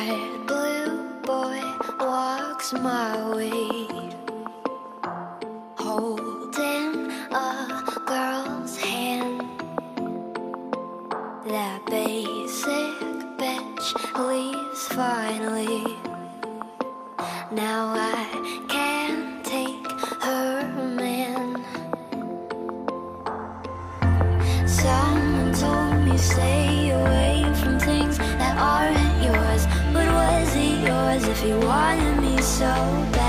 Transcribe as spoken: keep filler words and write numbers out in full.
red blue boy walks my way, holding a girl's hand. That basic bitch leaves finally. Now I can't take her man. Someone told me stay away from things that aren't yours. But was it yours if you wanted me so bad?